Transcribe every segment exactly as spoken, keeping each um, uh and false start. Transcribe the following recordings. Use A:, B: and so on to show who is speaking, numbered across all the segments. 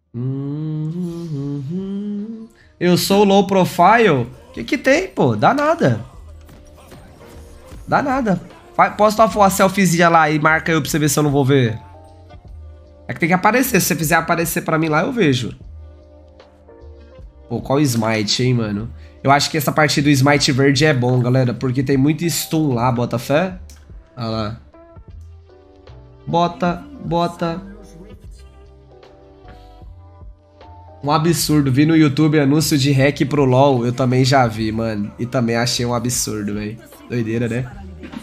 A: Hum, eu sou low profile? O que que tem, pô? Dá nada. Dá nada. Posso dar uma selfiezinha lá e marca eu pra você ver se eu não vou ver. É que tem que aparecer. Se você fizer aparecer pra mim lá, eu vejo. Pô, qual o smite, hein, mano? Eu acho que essa parte do smite verde é bom, galera. Porque tem muito stun lá, bota fé. Olha lá. Bota, bota. Um absurdo. Vi no YouTube anúncio de hack pro LoL. Eu também já vi, mano. E também achei um absurdo, velho. Doideira, né?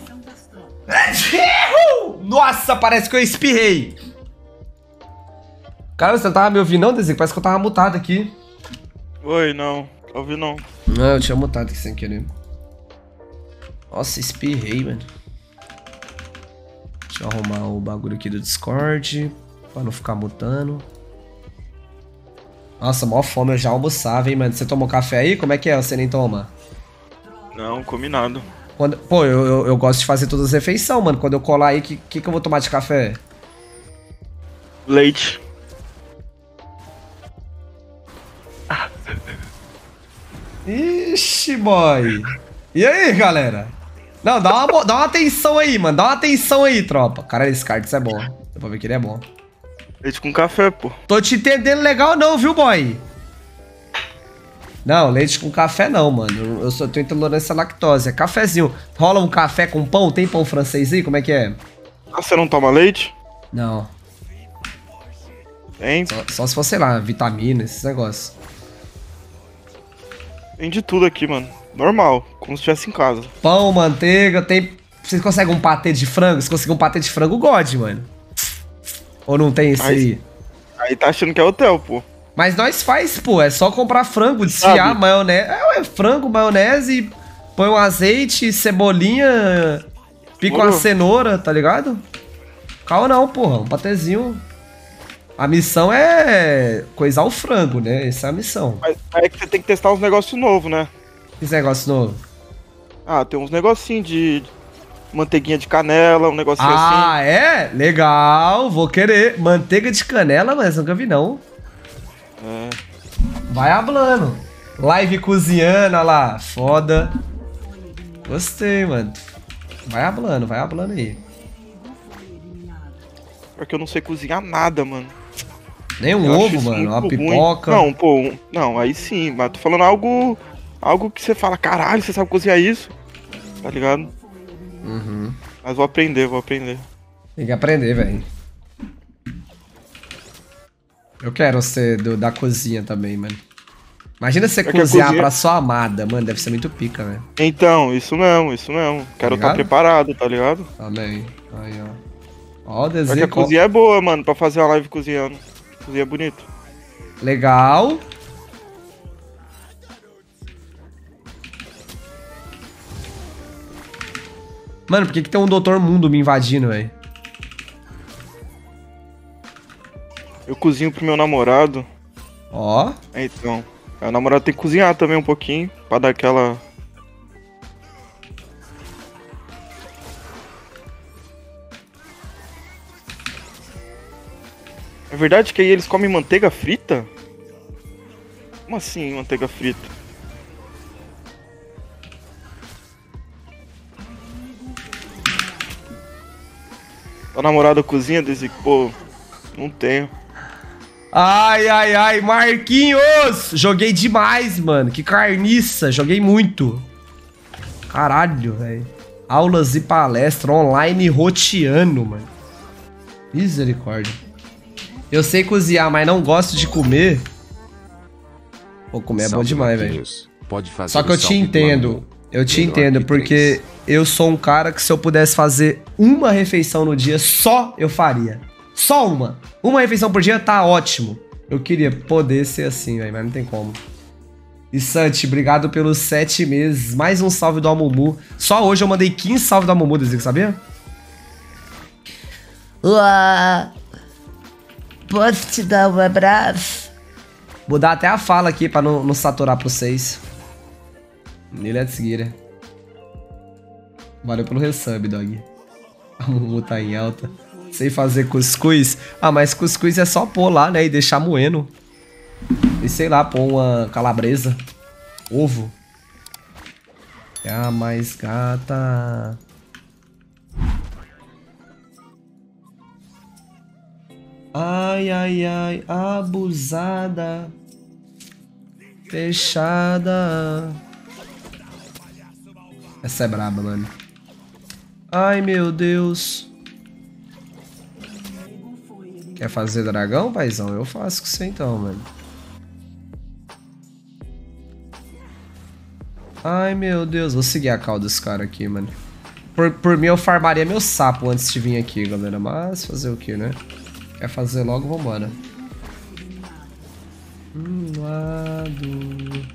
A: Nossa, parece que eu espirrei. Cara, você não tava me ouvindo não, Dezinho? Parece que eu tava mutado aqui.
B: Oi, não. Ouvi não.
A: Não, eu tinha mutado aqui sem querer. Nossa, espirrei, mano. Deixa eu arrumar o bagulho aqui do Discord. Pra não ficar mutando. Nossa, mó fome, eu já almoçava, hein, mano. Você tomou café aí? Como é que é? Você nem toma?
B: Não, combinado.
A: Quando... Pô, eu, eu, eu gosto de fazer todas as refeições, mano. Quando eu colar aí, o que, que, que eu vou tomar de café?
B: Leite.
A: Ixi, boy. E aí, galera? Não, dá uma, dá uma atenção aí, mano. Dá uma atenção aí, tropa. Cara, esse card é bom. Deu pra ver que ele é bom.
B: Leite com café, pô.
A: Tô te entendendo legal não, viu, boy? Não, leite com café não, mano. Eu só tô intolerância à lactose. É cafezinho. Rola um café com pão? Tem pão francês aí? Como é que é?
B: Ah, você não toma leite?
A: Não.
B: Tem?
A: Só, só se for, sei lá, vitamina, esses negócios.
B: Tem de tudo aqui, mano. Normal, como se estivesse em casa.
A: Pão, manteiga, tem... Vocês conseguem um patê de frango? Se conseguir um patê de frango, God, mano. Ou não tem esse aí?
B: Aí, aí tá achando que é hotel, pô.
A: Mas nós faz, pô. É só comprar frango, desfiar, maionese. É, é frango, maionese, põe um azeite, cebolinha, pica uma cenoura, tá ligado? Calma não, porra. Um patezinho. A missão é coisar o frango, né? Essa é a missão.
B: Mas é que você tem que testar uns negócios novos, né?
A: Que negócio novo?
B: Ah, tem uns negocinhos de manteiguinha de canela, um negocinho assim.
A: Ah, é? Legal, vou querer. Manteiga de canela, mas nunca vi não.
B: É.
A: Vai hablando. Live cozinhando, olha lá. Foda. Gostei, mano. Vai hablando, vai hablando aí.
B: Porque eu não sei cozinhar nada, mano.
A: Nem um
B: Eu
A: ovo, mano. Uma pipoca.
B: Ruim. Não, pô. Um... Não, aí sim. Mas tô falando algo... Algo que você fala, caralho, você sabe cozinhar isso? Tá ligado?
A: Uhum.
B: Mas vou aprender, vou aprender.
A: Tem que aprender, velho. Eu quero ser do, da cozinha também, mano. Imagina você
B: Porque
A: cozinhar
B: cozinha...
A: pra sua amada, mano. Deve ser muito pica, velho.
B: Então, isso mesmo, isso mesmo. Quero estar tá preparado, tá ligado?
A: Também. Aí, ó. Ó o desenho.
B: Porque a cozinha é boa, mano, pra fazer uma live cozinhando. Cozinha é bonito.
A: Legal. Mano, por que que tem um doutor Mundo me invadindo, velho?
B: Eu cozinho pro meu namorado.
A: Ó.
B: É, então. O namorado tem que cozinhar também um pouquinho. Pra dar aquela... É verdade que aí eles comem manteiga frita? Como assim, manteiga frita? A namorada cozinha, desse pô, não tenho.
A: Ai, ai, ai, Marquinhos! Joguei demais, mano. Que carniça, joguei muito. Caralho, velho. Aulas e palestra online roteando, mano. Misericórdia. Eu sei cozinhar, mas não gosto de comer. Pô, comer é bom demais, velho. Só que eu te entendo. Eu te entendo, porque eu sou um cara que se eu pudesse fazer uma refeição no dia, só eu faria. Só uma. Uma refeição por dia tá ótimo. Eu queria poder ser assim, velho, mas não tem como. E Santi, obrigado pelos sete meses. Mais um salve do Amumu. Só hoje eu mandei quinze salve do Amumu, Dezico, sabia?
C: Uá. Posso te dar um abraço?
A: Vou dar até a fala aqui pra não, não saturar pra vocês. Let's get it. Valeu pelo resub, dog. A Mumu tá em alta. Sei fazer cuscuz. Ah, mas cuscuz é só pôr lá, né? E deixar moendo. E sei lá, pôr uma calabresa. Ovo. É a mais gata. Ai, ai, ai, abusada. Fechada. Essa é braba, mano. Ai, meu Deus. Quer fazer dragão, paizão? Eu faço com você então, mano. Ai, meu Deus. Vou seguir a call desse cara aqui, mano. Por, por mim, eu farmaria meu sapo antes de vir aqui, galera. Mas fazer o que, né? Quer fazer logo, vambora. Hum, lado...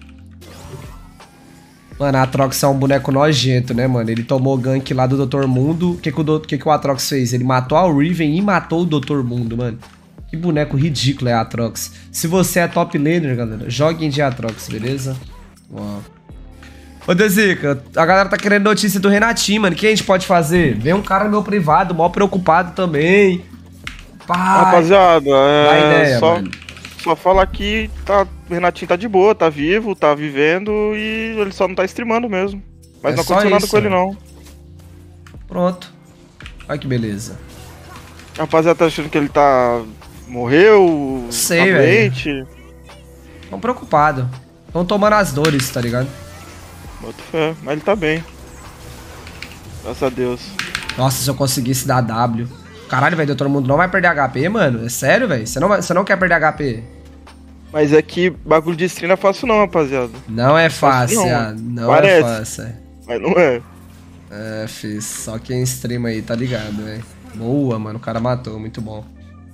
A: Mano, a Atrox é um boneco nojento, né, mano? Ele tomou gank lá do doutor Mundo. O que que o, do... que que o Atrox fez? Ele matou a Riven e matou o doutor Mundo, mano. Que boneco ridículo é a Atrox. Se você é top laner, galera, joguem de Atrox, beleza? Uau. Ô, Dezica, a galera tá querendo notícia do Renatinho, mano. O que a gente pode fazer? Vem um cara no meu privado, mal preocupado também. Pai.
B: Rapaziada, é
A: ideia,
B: só,
A: mano.
B: só falar que tá, o Renatinho tá de boa, tá vivo, tá vivendo e ele só não tá streamando mesmo. Mas
A: É
B: não
A: só
B: aconteceu nada
A: isso,
B: com ele,
A: né?
B: não.
A: Pronto. Olha que beleza.
B: A rapaziada tá achando que ele tá... morreu,
A: Sei,
B: tá
A: velho.
B: doente.
A: Tão preocupado. Tão tomando as dores, tá ligado?
B: Boto fé, mas ele tá bem. Graças a Deus.
A: Nossa, se eu conseguisse dar W. Caralho, velho, todo mundo não vai perder H P, mano? É sério, velho? Você não, vai- você não quer perder H P?
B: Mas é que bagulho de stream não é fácil não, rapaziada.
A: Não é fácil,
B: Fácil não,
A: ah, não
B: parece.
A: é fácil. é.
B: Mas não é.
A: É, fiz. Só quem streama aí tá ligado, velho. Boa, mano, o cara matou, muito bom.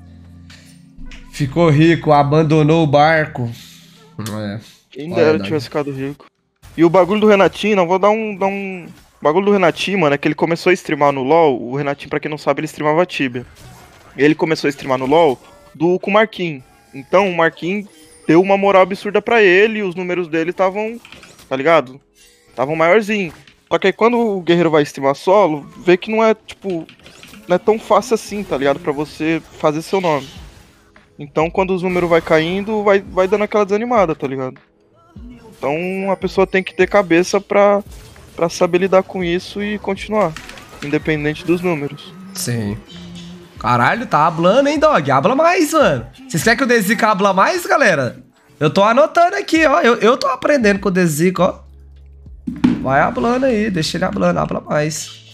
A: Ficou rico, abandonou o barco. É.
B: Quem
A: Olha,
B: dera
A: Dog.
B: tivesse ficado rico. E o bagulho do Renatinho, não vou dar um, dar um... O bagulho do Renatinho, mano, é que ele começou a streamar no LoL. O Renatinho, pra quem não sabe, ele streamava Tibia. Ele começou a streamar no LoL do, com o Marquinhos. Então o Marquinhos deu uma moral absurda pra ele e os números dele estavam, tá ligado? Estavam maiorzinho. Só que aí quando o guerreiro vai streamar solo, vê que não é, tipo, não é tão fácil assim, tá ligado? Pra você fazer seu nome. Então quando os números vai caindo, vai, vai dando aquela desanimada, tá ligado? Então a pessoa tem que ter cabeça pra, pra saber lidar com isso e continuar, independente dos números.
A: Sim. Caralho, tá hablando, hein, Dog? Habla mais, mano. Vocês querem que o Dezica habla mais, galera? Eu tô anotando aqui, ó. Eu, eu tô aprendendo com o Dezica, ó. Vai hablando aí, deixa ele hablando, habla mais.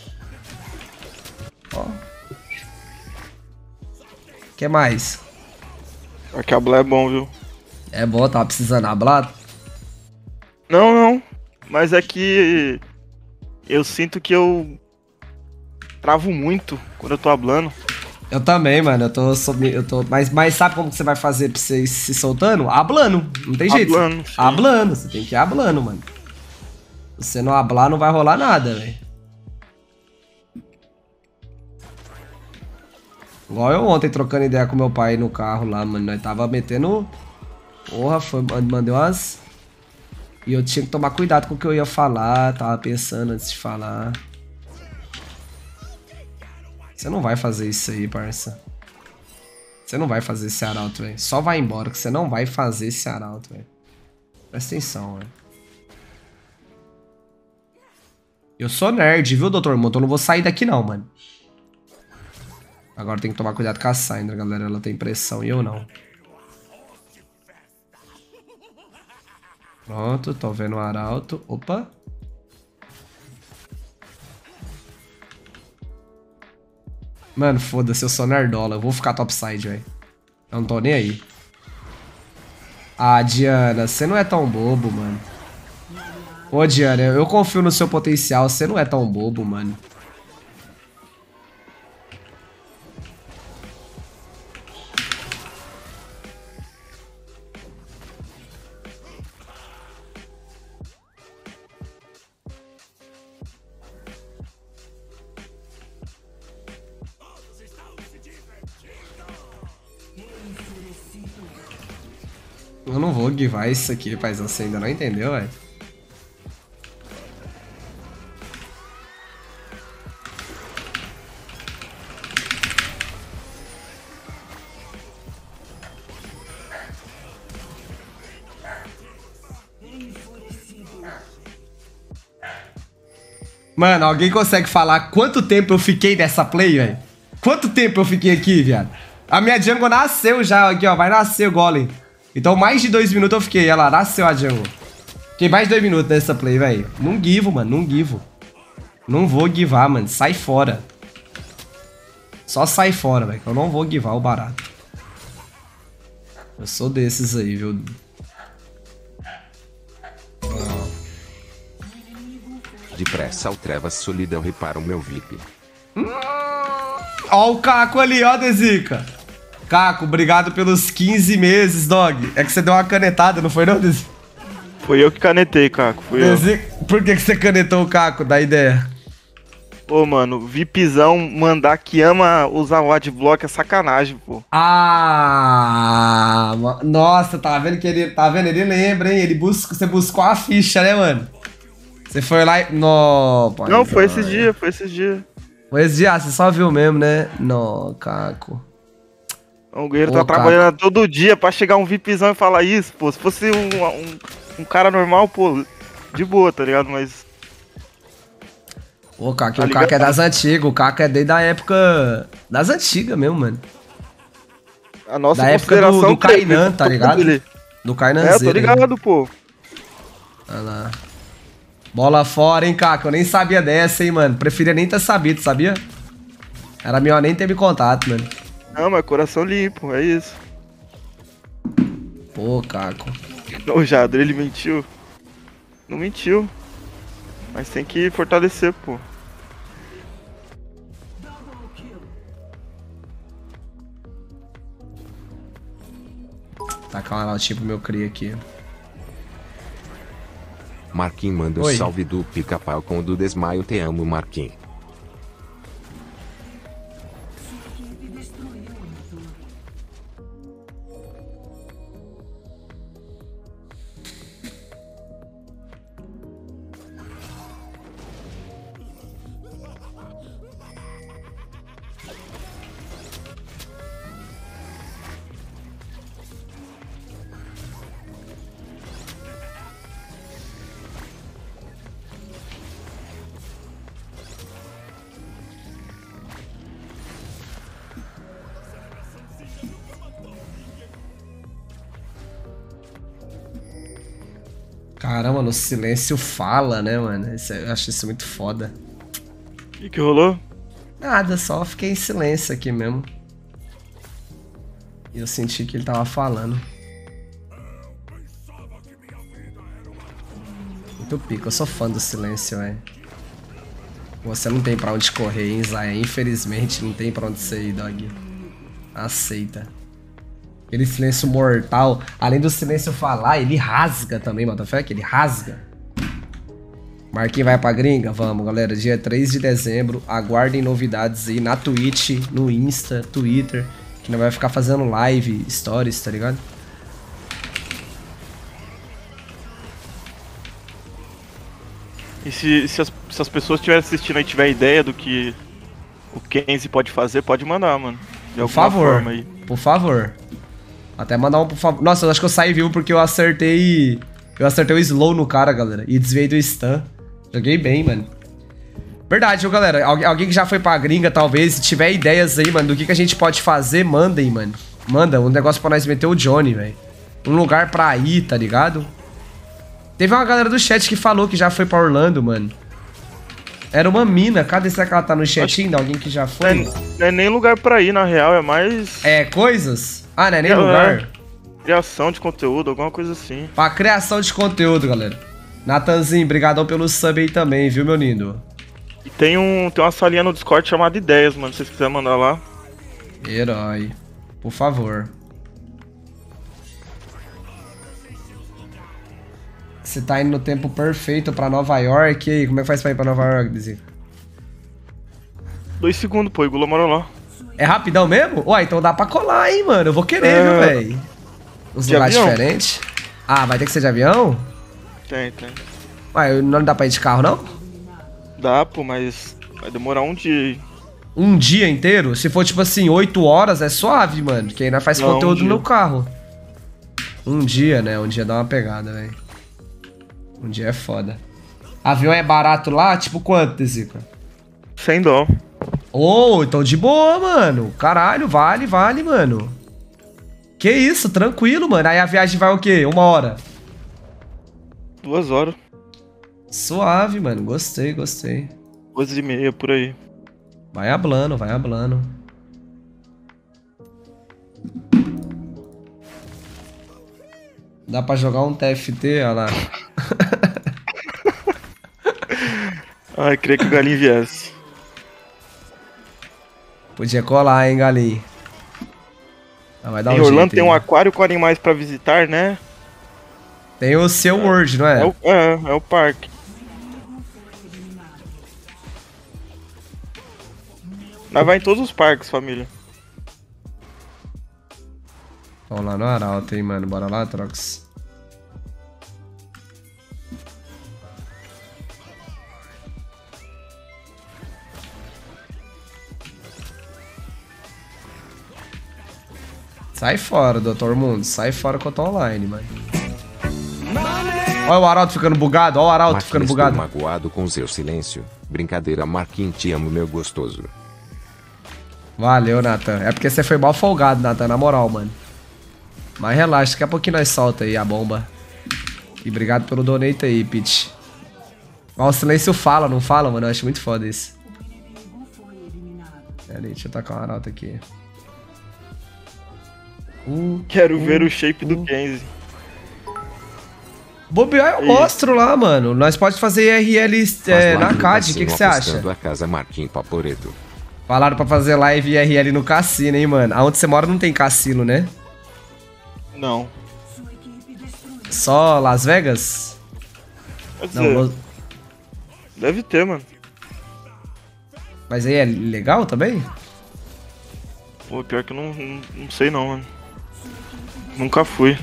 A: Ó. Que mais?
B: Aqui a Blá é bom, viu?
A: É bom, tava precisando hablar?
B: Não, não. Mas é que eu sinto que eu travo muito quando eu tô hablando.
A: Eu também, mano. Eu tô. sob- Eu tô mas, mas sabe como que você vai fazer pra você ir se soltando? Hablando. Não tem jeito.
B: Hablando, sim.
A: Hablando. Você tem que ir hablando, mano. Se você não hablar, não vai rolar nada, velho. Igual eu ontem trocando ideia com meu pai no carro lá, mano. Nós tava metendo. Porra, foi, mandei umas. E eu tinha que tomar cuidado com o que eu ia falar. Tava pensando antes de falar. Você não vai fazer isso aí, parça. Você não vai fazer esse arauto, velho. Só vai embora que você não vai fazer esse arauto, velho. Presta atenção, velho. Eu sou nerd, viu, doutor Mundo? Eu não vou sair daqui não, mano. Agora tem que tomar cuidado com a Syndra, galera. Ela tem pressão e eu não. Pronto, tô vendo o arauto. Opa. Mano, foda-se, eu sou nerdola. Eu vou ficar topside, velho. Eu não tô nem aí. Ah, Diana, você não é tão bobo, mano. Ô, Diana, eu confio no seu potencial. Você não é tão bobo, mano. Eu não vou guivar isso aqui, paizão. Você ainda não entendeu, velho? Mano, alguém consegue falar quanto tempo eu fiquei nessa play, velho? Quanto tempo eu fiquei aqui, viado? A minha jungle nasceu já, aqui, ó. Vai nascer o golem. Então, mais de dois minutos eu fiquei. Olha lá, nasceu a jungle. Fiquei mais de dois minutos nessa play, velho. Não givo, mano, não givo. Não vou givar, mano. Sai fora. Só sai fora, velho. Eu não vou givar o barato. Eu sou desses aí, viu?
D: Depressa ao Trevas Solidão repara o meu V I P.
A: Hum, ó o Caco ali, ó, Dezica. Caco, obrigado pelos quinze meses, dog. É que você deu uma canetada, não foi não, Dezica?
B: Foi eu que canetei, Caco. Foi
A: Dezica,
B: eu.
A: por que, que você canetou o Caco? Dá ideia.
B: Pô, mano, VIPzão mandar que ama usar o adblock é sacanagem, pô.
A: Ah, nossa, tá vendo que ele, tá vendo? Ele lembra, hein? Ele busca, você buscou a ficha, né, mano? Você foi lá e... No, pai,
B: não, foi esse dia, foi esse dia.
A: Foi esse dia, você só viu mesmo, né? Não, Caco.
B: O Guerreiro
A: Ô,
B: tá
A: Caco.
B: trabalhando todo dia pra chegar um VIPzão e falar isso, pô. Se fosse um, um, um cara normal, pô, de boa, tá ligado? Mas...
A: Ô, Caco,
B: Tá
A: o
B: ligado?
A: Caco é das antigas, o Caco é desde a época... Das antigas mesmo, mano.
B: A nossa
A: Da época do,
B: consideração...
A: do Kainan,
B: teve-
A: tá ligado?
B: dele.
A: Do
B: É,
A: Kainanzeiro.
B: tô ligado, pô.
A: Olha lá. Bola fora, hein, Caco? Eu nem sabia dessa, hein, mano. Preferia nem ter sabido, sabia? Era melhor nem ter me contato, mano.
B: Não, mas coração limpo, é isso.
A: Pô, Caco.
B: O Jadro, ele mentiu. Não mentiu. Mas tem que fortalecer, pô.
A: Tacar uma latinha pro meu cria aqui.
D: Marquinhos manda o
A: Oi.
D: salve do pica-pau com o do desmaio. Te amo, Marquinhos.
A: Caramba, no silêncio fala, né, mano? Isso, eu acho isso muito foda.
B: O que que rolou?
A: Nada, só fiquei em silêncio aqui mesmo. E eu senti que ele tava falando. Muito pico, eu sou fã do silêncio, velho. Você não tem pra onde correr, hein, Zaya? Infelizmente, não tem pra onde você ir, dog. Aceita. Aquele silêncio mortal, além do silêncio falar, ele rasga também, mano. Fé que ele rasga. Marquinhos vai pra gringa? Vamos, galera. Dia três de dezembro. Aguardem novidades aí na Twitch, no Insta, Twitter. Que nós vai ficar fazendo live, stories, tá ligado?
B: E se, se, as, se as pessoas estiverem assistindo e tiver ideia do que o Kenzie pode fazer, pode mandar, mano. De
A: Por
B: alguma
A: favor.
B: forma aí.
A: Por favor. Até mandar um por favor. Nossa, eu acho que eu saí vivo porque eu acertei. Eu acertei o slow no cara, galera. E desviei do stun. Joguei bem, mano. Verdade, viu, galera? Algu alguém que já foi pra gringa, talvez, se tiver ideias aí, mano, do que, que a gente pode fazer, mandem, mano. Manda um negócio pra nós meter o Johnny, velho. Um lugar pra ir, tá ligado? Teve uma galera do chat que falou que já foi pra Orlando, mano. Era uma mina. Cadê? Será que ela tá no chat ainda? Alguém que já
B: Não
A: foi?
B: é, não é nem lugar pra ir, na real, é mais
A: É, coisas? Ah, não é nem
B: É,
A: lugar.
B: criação de conteúdo, alguma coisa assim.
A: Pra criação de conteúdo, galera. Natanzinho, brigadão pelo sub aí também, viu, meu lindo?
B: E tem, um, tem uma salinha no Discord chamada Ideias, mano, se vocês quiserem mandar lá.
A: Herói. Por favor. Você tá indo no tempo perfeito pra Nova York. E aí, como é que faz pra ir pra Nova York, Dizinho?
B: Dois segundos, pô, Igula mora lá.
A: É rapidão mesmo? Ué, então dá pra colar, hein, mano. Eu vou querer,
B: É.
A: viu, velho? Os
B: De
A: lugares
B: avião?
A: diferentes. Ah, vai ter que ser de avião?
B: Tem, tem.
A: Ué, não dá pra ir de carro, não?
B: Dá, pô, mas vai demorar um dia aí.
A: Um dia inteiro? Se for, tipo assim, oito horas, é suave, mano. Que aí nós faz
B: Não, um
A: conteúdo
B: dia.
A: no carro. Um dia, né? Um dia dá uma pegada, velho. Um dia é foda. Avião é barato lá? Tipo quanto, Dezica?
B: Sem dó.
A: Ô, oh, então de boa, mano. Caralho, vale, vale, mano. Que isso, tranquilo, mano. Aí a viagem vai o quê? Uma hora?
B: Duas horas.
A: Suave, mano. Gostei, gostei.
B: Duas e meia, por aí.
A: Vai hablando, vai hablando. Dá pra jogar um T F T, olha lá.
B: Ai, queria que o galinho viesse.
A: Podia colar, hein, galinho. Ah, vai dar
B: Em
A: um
B: Orlando
A: jeito,
B: tem
A: hein?
B: um aquário com animais pra visitar, né?
A: Tem o seu World, não é?
B: É o, é, é o parque. Nós vai em todos os parques, família.
A: Vamos lá no Arauto, hein, mano. Bora lá, Trox. Sai fora, doutor Mundo. Sai fora que eu tô online, mano. Olha o Arauto ficando bugado. Olha o Arauto
D: Marquinhos,
A: ficando bugado.
D: estou magoado com seu silêncio. Brincadeira, Marquinhos, te amo, meu gostoso.
A: Valeu, Nathan. É porque você foi mal folgado, Nathan, na moral, mano. Mas relaxa, daqui a pouquinho nós solta aí a bomba. E obrigado pelo donate aí, Pete. Ó, o silêncio fala, não fala, mano? Eu acho muito foda isso. Pera aí, deixa eu tacar um Arauto aqui. Uh,
B: Quero
A: uh,
B: ver o shape
A: uh.
B: do Kenzie.
A: Bobear, eu
B: Aí.
A: mostro lá, mano. Nós pode fazer I R L é,
D: Faz
A: na
D: live no
A: C A D, o
D: cassino
A: que que você acha?
D: apostando a casa Marquinhos Paporeto.
A: Falaram pra fazer live I R L no cassino, hein, mano. Aonde você mora não tem cassino, né?
B: Não.
A: Só Las Vegas?
B: Quer dizer,
A: Não, Los-
B: deve ter, mano.
A: mas aí é legal também?
B: Pô, pior que eu não, não, não sei não, mano. Nunca fui.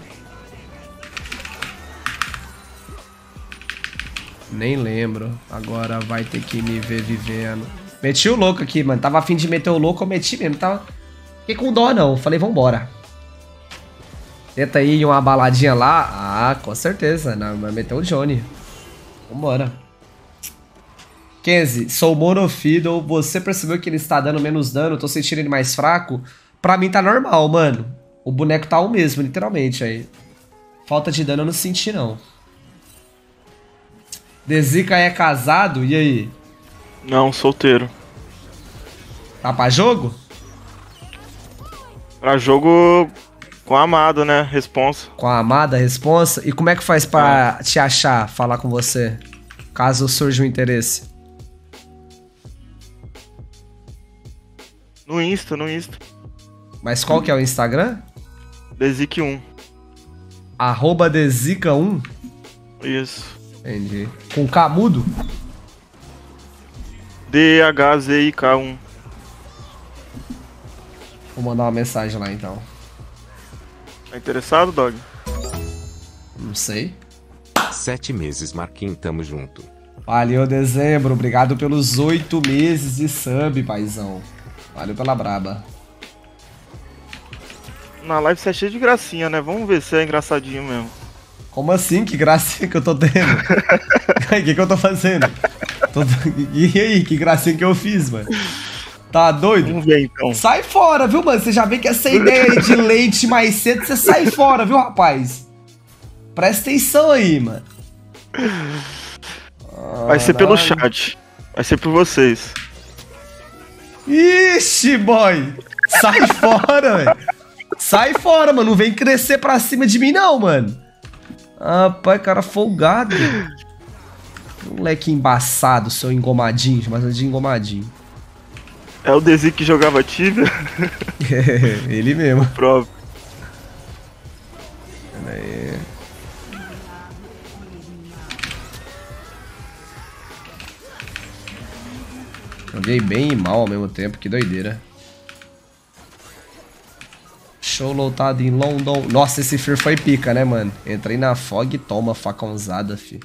A: Nem lembro. Agora vai ter que me ver vivendo. Meti o louco aqui, mano. Tava afim de meter o louco, eu meti mesmo. Tava... Fiquei com dó, não. Falei, vambora. Tenta aí em uma baladinha lá. Ah, com certeza. Não, mas meteu o Johnny. Vambora. Kenzie, sou monofiddle. Você percebeu que ele está dando menos dano? Tô sentindo ele mais fraco? Pra mim tá normal, mano. O boneco tá o mesmo, literalmente aí. Falta de dano eu não senti, não. Dezica é casado? E aí?
B: Não, solteiro.
A: Tá pra jogo?
B: Pra jogo com a amado, né? Responsa.
A: Com a amada responsa? E como é que faz pra te achar, falar com você? Caso surja um interesse.
B: No Insta, no Insta.
A: Mas qual que é o Instagram?
B: Dezic um.
A: Arroba Dezica um?
B: Isso.
A: Entendi. Com K mudo?
B: D H Z I K um.
A: Vou mandar uma mensagem lá então.
B: Tá interessado, Dog?
A: Não sei.
D: Sete meses, Marquinhos, tamo junto.
A: Valeu, dezembro. Obrigado pelos oito meses de sub, paizão. Valeu pela braba.
B: Na live você é cheio de gracinha, né? Vamos ver se é engraçadinho mesmo.
A: Como assim? Que gracinha que eu tô tendo? O que que eu tô fazendo? Tô... E aí, que gracinha que eu fiz, mano? Tá doido?
B: Vamos ver então.
A: Sai fora, viu, mano? Você já vê que essa ideia aí de leite mais cedo, você sai fora, viu, rapaz? Presta atenção aí, mano.
B: Vai ser pelo chat. Vai ser por vocês.
A: Ixi, boy. Sai fora, velho. Sai fora, mano. Não vem crescer pra cima de mim, não, mano. Rapaz, cara folgado. Moleque embaçado, seu engomadinho. Chamado de engomadinho.
B: É o Dezic que jogava Tibia?
A: É, ele mesmo.
B: Próprio.
A: Pera aí. Joguei bem e mal ao mesmo tempo, que doideira. Show lotado em London. Nossa, esse Fear foi pica, né, mano? Entrei na Fog e toma facãozada, fi.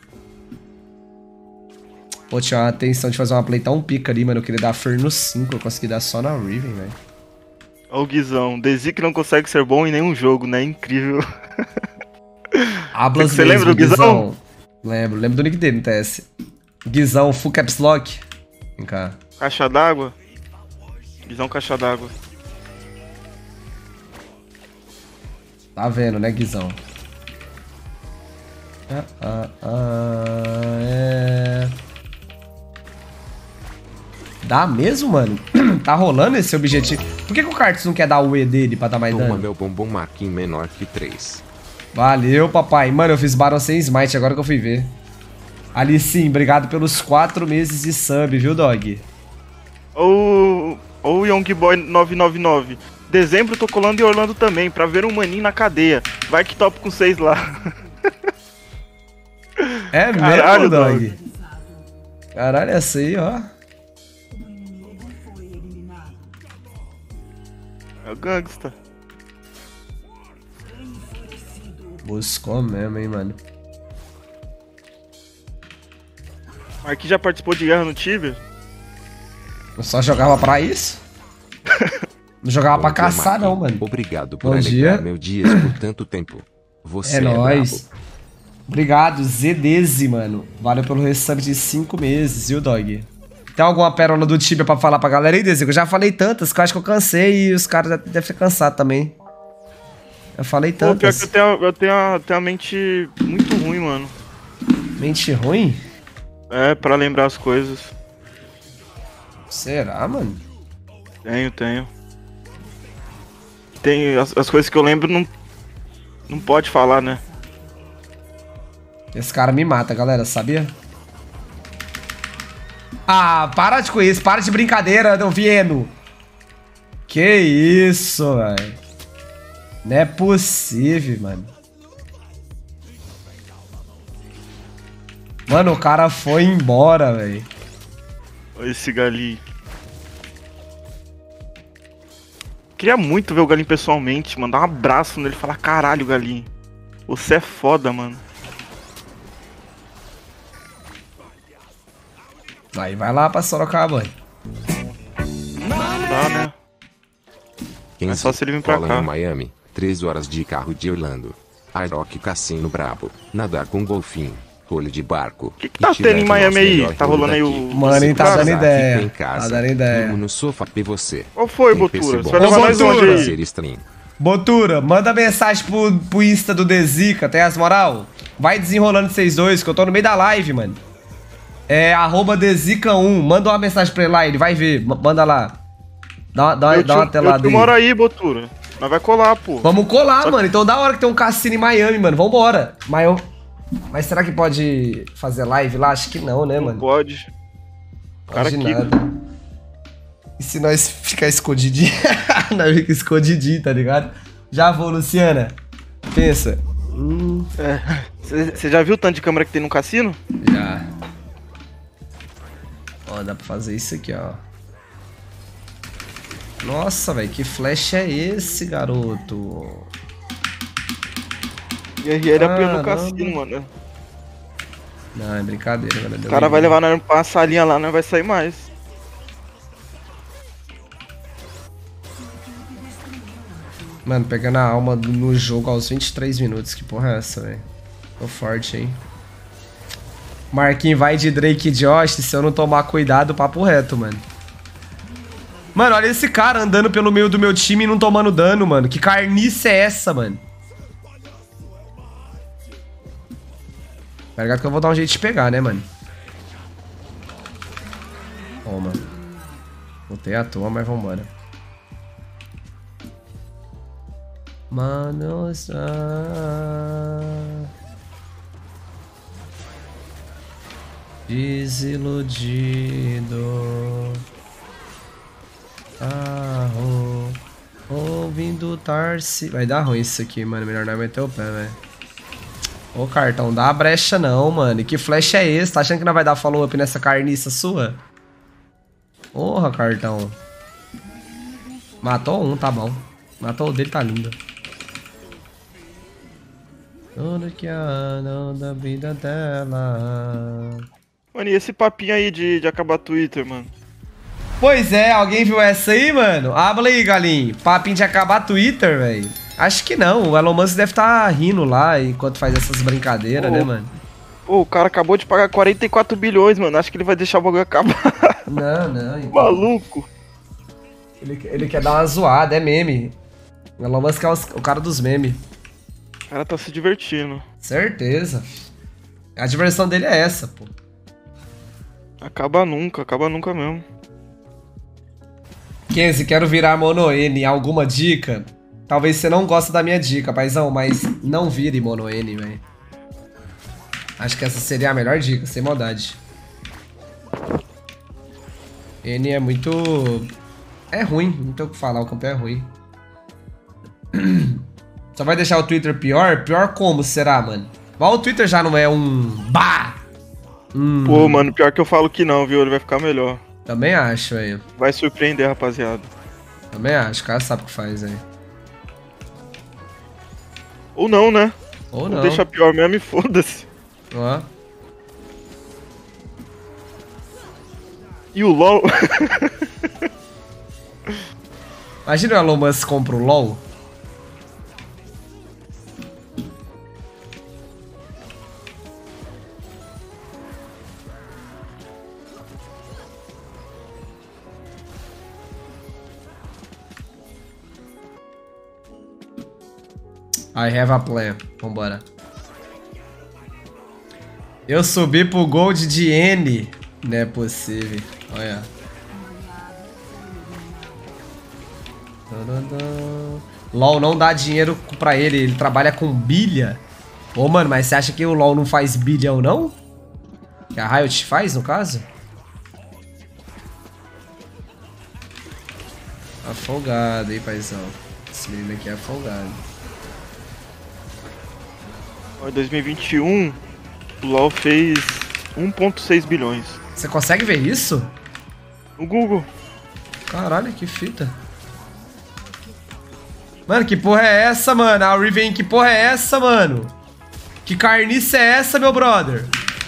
A: Pô, tinha uma atenção de fazer uma play tão pica ali, mano. Eu queria dar Fear no cinco, eu consegui dar só na Riven, velho.
B: Ó o Guizão. Dezic não consegue ser bom em nenhum jogo, né? Incrível.
A: Hablas
B: Você
A: mesmo,
B: lembra do Guizão?
A: Lembro, lembro do nick dele no T S. Guizão, full caps lock. Vem cá.
B: Caixa d'água. Guizão caixa d'água.
A: Tá vendo, né, Guizão? Ah, ah, ah, é... Dá mesmo, mano? Tá rolando esse objetivo. Por que, que o Kartus não quer dar o E dele pra dar mais
D: Toma
A: dano?
D: meu bombom Marquinhos menor que três.
A: Valeu, papai. Mano, eu fiz Baron sem smite, agora que eu fui ver. Ali sim, obrigado pelos quatro meses de sub, viu, dog?
B: Ou ou Young Boy nove nove nove. Dezembro tô colando em Orlando também, pra ver um maninho na cadeia. Vai que topo com vocês lá.
A: É
B: Caralho,
A: mesmo, dog? Caralho, essa aí, ó.
B: É o gangsta.
A: Buscou mesmo, hein, mano.
B: Marquinhos já participou de guerra no Tibia?
A: Eu só jogava pra isso? Não jogava
D: Bom
A: pra
D: dia,
A: caçar,
D: Marquinhos.
A: não, mano.
D: Obrigado
A: Bom
D: por
A: dia.
D: alegrar meu dia por tanto tempo. Você
A: É
D: é,
A: nóis.
D: brabo.
A: Obrigado, Zedeze, mano. Valeu pelo resub de cinco meses, viu, dog? Tem alguma pérola do Tibia pra falar pra galera aí, Dezico? Eu já falei tantas que eu acho que eu cansei e os caras devem ter cansado também. Eu falei
B: Pô, pior
A: tantas.
B: que eu tenho, eu tenho, a, tenho a mente muito ruim, mano.
A: Mente ruim?
B: É, pra lembrar as coisas.
A: Será, mano?
B: Tenho, tenho. Tem as, as coisas que eu lembro não não pode falar, né?
A: Esse cara me mata, galera, sabia? Ah, para de com isso, para de brincadeira, não vieno. Que isso, velho. Não é possível, mano. Mano, o cara foi embora, velho.
B: Olha esse galinho. Queria muito ver o Galinho pessoalmente, mandar um abraço nele e falar: caralho, Galinho, você é foda, mano.
A: Aí vai lá pra Sorocaba, hein?
B: Não dá, né?
D: Quem
B: É só se ele vir pra
D: cola
B: cá.
D: em Miami, três horas de carro de Orlando. Iroque Cassino Brabo, nadar com golfinho, rolê de barco.
B: O que, que tá tendo em Miami aí? Tá rolando aí o.
A: Mano, ele tá
B: Cara,
A: dando ideia.
D: Em casa,
A: Tá dando ideia.
D: durmo no sofá e você.
B: Qual foi,
D: Tem P C
B: Botura?
D: bom.
B: Você vai levar
A: Ô,
B: nós
A: Botura!
B: onde aí?
D: Fazer stream.
A: Botura, manda mensagem pro, pro Insta do Dezica, tem as moral? Vai desenrolando vocês dois, que eu tô no meio da live, mano. É arroba Dezica um, manda uma mensagem pra ele lá, ele vai ver, M- manda lá. Dá, dá,
B: Meu
A: dá
B: tio-
A: uma telada
B: meu tio
A: aí.
B: mora aí, Botura. Nós vai colar, pô.
A: Vamos colar,
B: Só-
A: mano, então da hora que tem um cassino em Miami, mano, vambora. Mas, eu... Mas será que pode fazer live lá? Acho que não, né,
B: Não
A: mano?
B: pode. O cara
A: Pode
B: aqui.
A: nada. E se nós ficar escondidinho? Nós fica escondidinho, tá ligado? Já vou, Luciana. Pensa. Hum,
B: Você já viu o tanto de câmera que tem no cassino?
A: já. Ó, dá pra fazer isso aqui, ó. Nossa, velho, que flash é esse, garoto?
B: E aí ele apanhou no
A: Caramba.
B: cassino, mano.
A: Não, é brincadeira, galera.
B: O cara vai levar nós pra uma salinha lá, não vai sair mais.
A: Mano, pegando a alma do- no jogo aos vinte e três minutos. Que porra é essa, velho? Tô forte, hein? Marquinhos vai de Drake e Josh. Se eu não tomar cuidado, papo reto, mano. Mano, olha esse cara andando pelo meio do meu time e não tomando dano, mano. Que carniça é essa, mano? Tá ligado que eu vou dar um jeito de pegar, né, mano? Toma. Botei à toa, mas vambora. Mano, desiludido. Carro ouvindo Tarsi. Vai dar ruim isso aqui, mano. Melhor não meter o pé, velho. Ô, cartão, dá a brecha não, mano. E que flash é esse? Tá achando que não vai dar follow up nessa carniça sua? Porra, cartão. Matou um, tá bom. Matou o dele, tá lindo. Tudo que anda da vida dela.
B: Mano, e esse papinho aí de, de acabar Twitter, mano?
A: Pois é, alguém viu essa aí, mano? Habla aí, galinho. Papinho de acabar Twitter, velho. Acho que não. O Elon Musk deve estar rindo lá enquanto faz essas brincadeiras,
B: Ô.
A: né, mano?
B: Pô, o cara acabou de pagar quarenta e quatro bilhões, mano. Acho que ele vai deixar o bagulho acabar.
A: Não, não. Então...
B: Maluco.
A: Ele, ele quer dar uma zoada, é meme. O Elon Musk é os- o cara dos memes.
B: O cara tá se divertindo.
A: Certeza. A diversão dele é essa, pô.
B: Acaba nunca, acaba nunca mesmo.
A: Kenzie, quero virar Mono N. Alguma dica? Talvez você não goste da minha dica, paizão, mas não vire Mono N, velho. Acho que essa seria a melhor dica, sem maldade. N é muito... É ruim, não tem o que falar, o campeão é ruim. Só vai deixar o Twitter pior? Pior como será, mano? Mas o Twitter já não é um... Bah! Hum,
B: Pô, mano, pior que eu falo que não, viu? Ele vai ficar melhor.
A: também acho, velho.
B: Vai surpreender, rapaziada.
A: Também acho, o cara sabe o que faz, velho.
B: Ou não, né?
A: Ou
B: Ou
A: não.
B: deixa pior mesmo e foda-se.
A: Ó.
B: E o LoL...
A: Imagina o Elon Musk compra o LoL. I have a plan. Vambora. Eu subi pro Gold de N. Não é possível. Olha. LoL não dá dinheiro pra ele, ele trabalha com bilha. Ô, mano, mas você acha que o LoL não faz bilhão, não? Que a Riot faz, no caso? Afogado, hein, paizão. Esse menino aqui é afogado.
B: Em dois mil e vinte e um, o LoL fez um ponto seis bilhões.
A: Você consegue ver isso?
B: No Google.
A: Caralho, que fita. Mano, que porra é essa, mano? A Riven, que porra é essa, mano? Que carniça é essa, meu brother?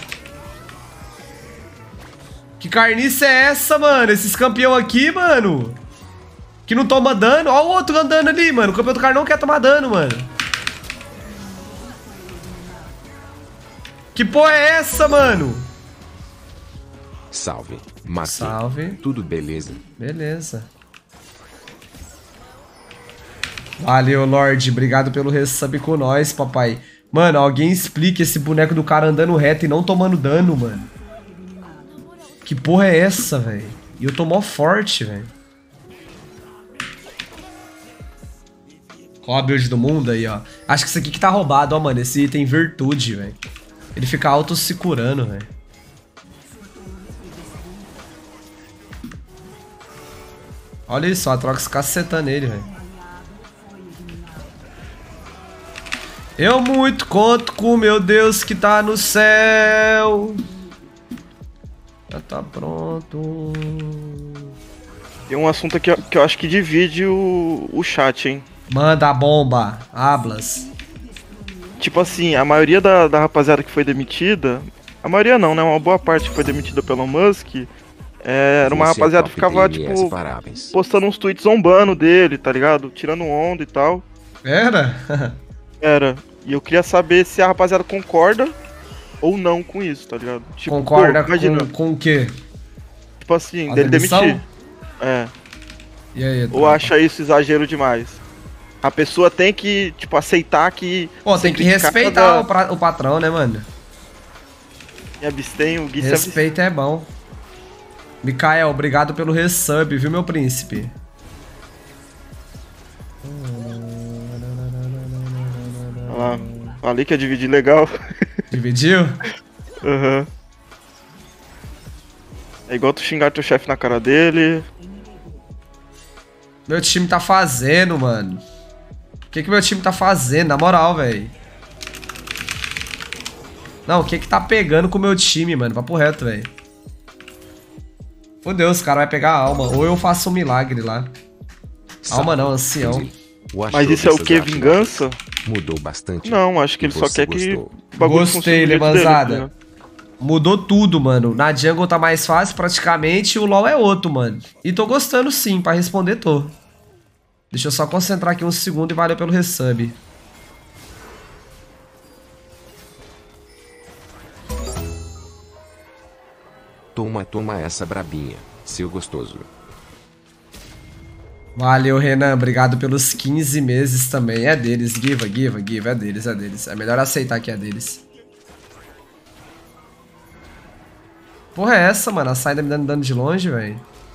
A: Que carniça é essa, mano? Esses campeão aqui, mano. Que não toma dano. Ó o outro andando ali, mano. O campeão do cara não quer tomar dano, mano. Que porra é essa, mano?
D: Salve, Marquinhos.
A: Salve.
D: Tudo beleza?
A: Beleza. Valeu, Lorde. Obrigado pelo resub com nós, papai. Mano, alguém explique esse boneco do cara andando reto e não tomando dano, mano. Que porra é essa, velho? E eu tô mó forte, velho. Qual a build do mundo aí, ó? Acho que isso aqui que tá roubado, ó, mano. Esse item virtude, velho. Ele fica auto se curando, velho. Olha isso, a Trox cacetando ele, velho. Eu muito conto com meu Deus que tá no céu. Já tá pronto.
B: Tem um assunto aqui que eu acho que divide o, o chat, hein?
A: Manda a bomba, hablas.
B: Tipo assim, a maioria da, da rapaziada que foi demitida... A maioria não, né? Uma boa parte que foi demitida pelo Musk... É, era uma
D: Você é
B: rapaziada que
D: top
B: ficava,
D: D M S,
B: tipo...
D: parabéns.
B: Postando uns tweets zombando dele, tá ligado? Tirando onda e tal.
A: Era?
B: Era. E eu queria saber se a rapaziada concorda ou não com isso, tá ligado? Tipo,
A: Concorda
B: pô, imagina,
A: com, com o quê?
B: tipo assim,
A: A
B: dele
A: demissão?
B: demitir. É.
A: E aí,
B: Ou
A: tropa?
B: acha isso exagero demais? A pessoa tem que, tipo, aceitar que...
A: Pô,
B: ser
A: tem que
B: criticada
A: respeitar o, pra- o patrão, né, mano?
B: E abstém, o Gui se abstém.
A: Respeito é bom. Mikael, obrigado pelo resub, viu, meu príncipe?
B: Olha lá. Falei que ia dividir legal.
A: Dividiu?
B: Aham. É igual tu xingar teu chefe na cara dele.
A: Meu time tá fazendo, mano. O que que meu time tá fazendo, na moral, velho? Não, o que que tá pegando com o meu time, mano? Papo reto, velho. Fudeu, os caras vão pegar a alma. Ou eu faço um milagre lá. Alma não, ancião.
D: O
B: Mas isso é o
D: Achou
B: que?
D: dessas
B: Vingança?
D: atividades Mudou bastante.
B: Não, acho que
D: E
B: ele só
D: você
B: quer que
D: gostou?
B: o bagulho
A: Gostei,
B: funcione do jeito dele,
A: Lemanzada.
B: né?
A: Mudou tudo, mano. Na jungle tá mais fácil praticamente, o LoL é outro, mano. E tô gostando sim, pra responder tô. Deixa eu só concentrar aqui um segundo e valeu pelo resub.
D: Toma, toma essa brabinha, seu gostoso.
A: Valeu, Renan. Obrigado pelos quinze meses também. É deles. Giva, giva, giva. É deles, é deles. É melhor aceitar que é deles. Porra é essa, mano? A saída me dando dano de longe, velho.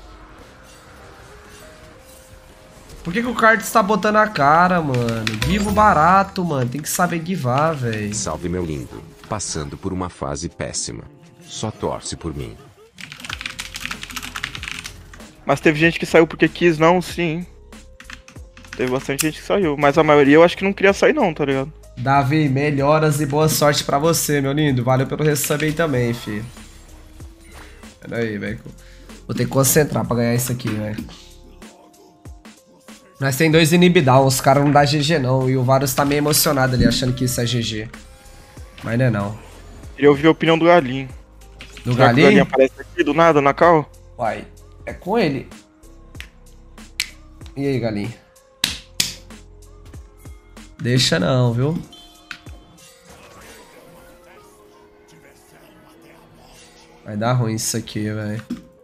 A: Por que, que o Cards tá botando a cara, mano? Givo barato, mano. Tem que saber givar, velho.
D: Salve, meu lindo. Passando por uma fase péssima. Só torce por mim.
B: Mas teve gente que saiu porque quis, não, sim. Teve bastante gente que saiu. Mas a maioria eu acho que não queria sair, não, tá ligado?
A: Davi, melhoras e boa sorte pra você, meu lindo. Valeu pelo resub aí também, fi. Pera aí, velho. Vou ter que concentrar pra ganhar isso aqui, velho. Nós tem dois inibidão, os caras não dá G G não. E o Varus tá meio emocionado ali, achando que isso é G G. Mas não é não.
B: Queria ouvir a opinião do Galinho.
A: Do
B: Será que o
A: Galinho?
B: Galinho aparece aqui do nada na cal?
A: Uai, é com ele. E aí, Galinho? Deixa não, viu? Vai dar ruim isso aqui, velho.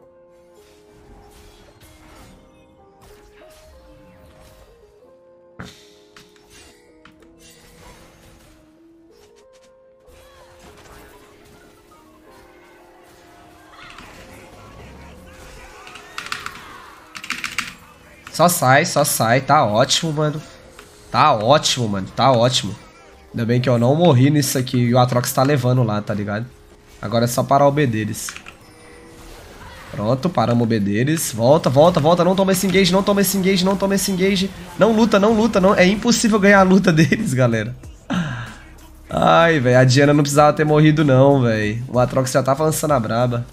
A: Só sai, só sai. Tá ótimo, mano. Tá ótimo, mano. Tá ótimo. Ainda bem que eu não morri nisso aqui. E o Atrox tá levando lá, tá ligado? Agora é só parar o B deles. Pronto, paramos o B deles. Volta, volta, volta. Não toma esse engage, não toma esse engage, não toma esse engage. Não luta, não luta. Não. É impossível ganhar a luta deles, galera. Ai, velho. A Diana não precisava ter morrido, não, velho. O Atrox já tá avançando a braba.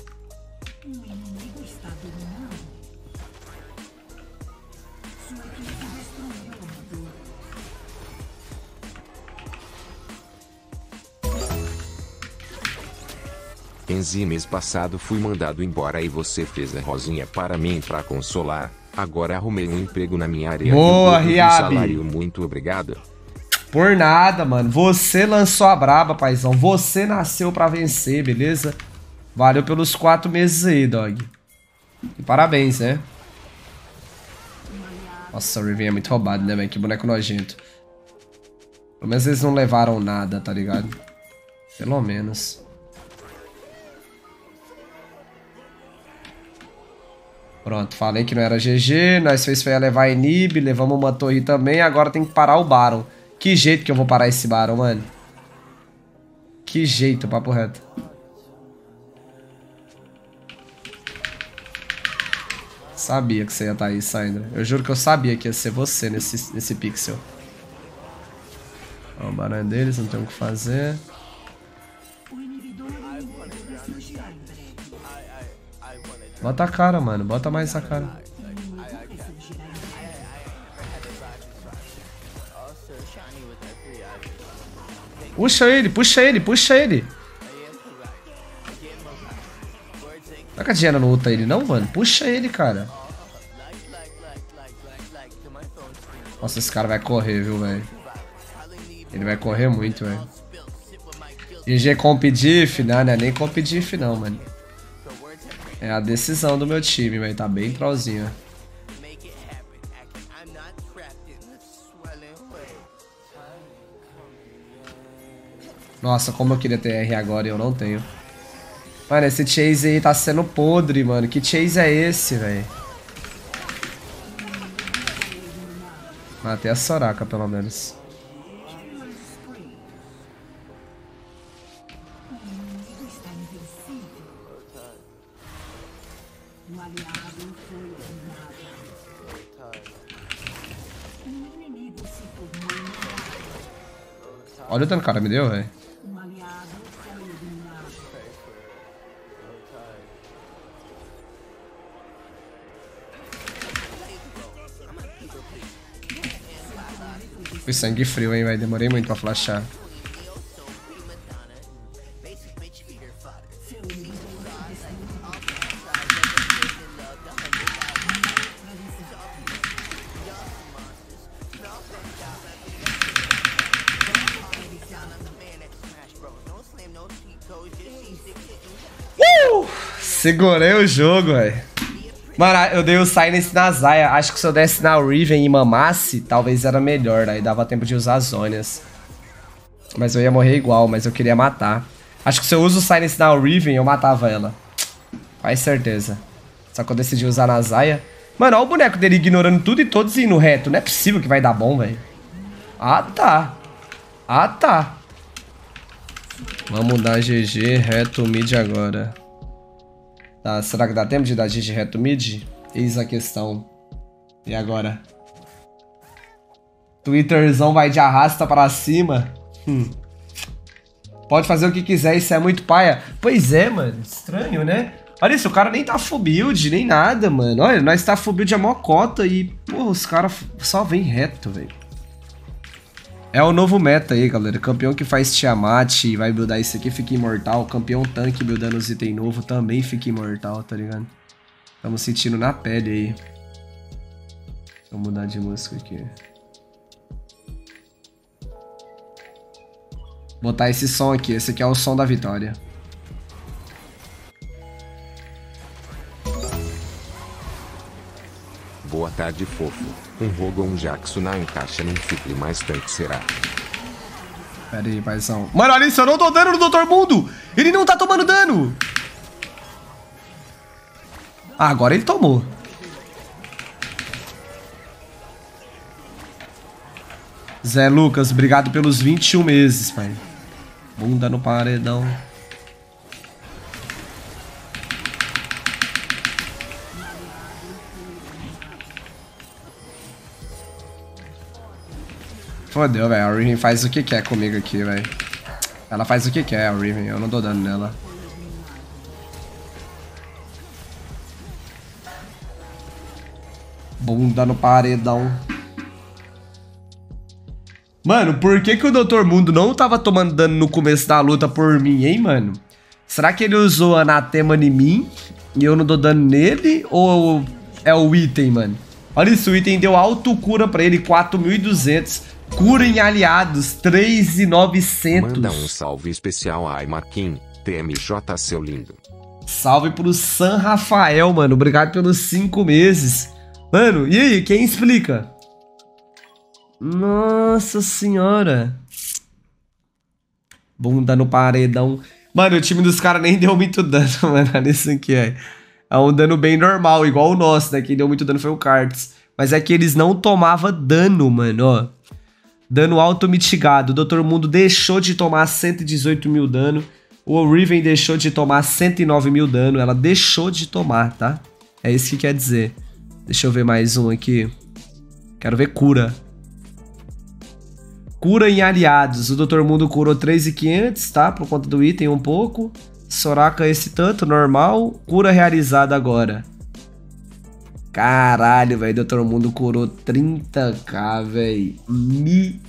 D: Enzi, mês passado fui mandado embora e você fez a rosinha para mim pra consolar. Agora arrumei um emprego na minha área.
A: Boa,
D: e um
A: Riabi.
D: salário, muito obrigado.
A: Por nada, mano. Você lançou a braba, paizão. Você nasceu pra vencer, beleza? Valeu pelos quatro meses aí, dog. E parabéns, né? Nossa, o Riven é muito roubado, né, velho? Que boneco nojento. Pelo menos eles não levaram nada, tá ligado? Pelo menos. Pronto, falei que não era G G, nós fez foi levar a Inib, levamos uma torre também, agora tem que parar o Baron. Que jeito que eu vou parar esse Baron, mano? Que jeito, papo reto. Sabia que você ia estar aí, Sandra. Eu juro que eu sabia que ia ser você nesse, nesse pixel. Ó, o Baron é deles, não tem o que fazer. Bota a cara, mano. Bota mais a cara. Puxa ele, puxa ele, puxa ele. Será que a Diana não luta ele não, mano? Puxa ele, cara. Nossa, esse cara vai correr, viu, velho? Ele vai correr muito, velho. G G Comp Diff? Não, não é nem Comp Diff não, mano. É a decisão do meu time, velho. Tá bem trollzinho. Nossa, como eu queria ter R agora e eu não tenho. Mano, esse chase aí tá sendo podre, mano. Que chase é esse, velho? Matei a Soraka, pelo menos. Olha o dano que o cara me deu, velho. Fui sangue frio, hein, velho. Demorei muito pra flashar. Segurei o jogo, velho. Mano, eu dei o Silence na Zaya. Acho que se eu desse na Riven e mamasse, talvez era melhor. Aí dava tempo de usar as Zonias. Mas eu ia morrer igual, mas eu queria matar. Acho que se eu uso o Silence na Riven, eu matava ela. Faz certeza. Só que eu decidi usar na Zaya. Mano, olha o boneco dele ignorando tudo e todos indo reto. Não é possível que vai dar bom, velho. Ah, tá. Ah, tá. Vamos dar G G reto mid agora. Tá, será que dá tempo de dar G G reto mid? Eis a questão. E agora? Twitterzão vai de arrasta para cima. Hum. Pode fazer o que quiser, isso é muito paia. Pois é, mano. Estranho, né? Olha isso, o cara nem tá full build, nem nada, mano. Olha, nós tá full build a mocota e, porra, os caras só vem reto, velho. É o novo meta aí, galera. Campeão que faz Tiamat e vai buildar isso aqui fica imortal. Campeão tanque buildando os itens novos também fica imortal, tá ligado? Estamos sentindo na pele aí. Vou mudar de música aqui. Botar esse som aqui. Esse aqui é o som da vitória.
D: Boa tarde, fofo. Um Rogon Jackson na encaixa num ficle mais tanque será.
A: Pera aí, paizão. Mano, olha isso, eu não tô dano no doutor Mundo. Ele não tá tomando dano. Ah, agora ele tomou. Zé Lucas, obrigado pelos vinte e um meses, pai. Bunda no paredão. Fodeu, velho. A Riven faz o que quer comigo aqui, velho. Ela faz o que quer, a Riven. Eu não dou dano nela. Bunda no paredão. Mano, por que que o doutor Mundo não tava tomando dano no começo da luta por mim, hein, mano? Será que ele usou anatema em mim e eu não dou dano nele? Ou é o item, mano? Olha isso, o item deu auto cura pra ele, quatro mil e duzentos. Cura em aliados, três mil e novecentos.
D: Manda um salve especial a Marquinhos, T M J, seu lindo.
A: Salve pro San Rafael, mano. Obrigado pelos cinco meses. Mano, e aí, quem explica? Nossa senhora. Bunda no paredão. Mano, o time dos caras nem deu muito dano, mano. Olha isso aqui, é. É um dano bem normal, igual o nosso, né? Quem deu muito dano foi o Karts. Mas é que eles não tomavam dano, mano, ó. Dano auto mitigado. O doutor Mundo deixou de tomar cento e dezoito mil dano. O Riven deixou de tomar cento e nove mil dano. Ela deixou de tomar, tá? É isso que quer dizer. Deixa eu ver mais um aqui. Quero ver cura. Cura em aliados. O doutor Mundo curou três mil e quinhentos, tá? Por conta do item um pouco. Soraka esse tanto, normal. Cura realizada agora. Caralho, velho. doutor Mundo curou trinta k, velho.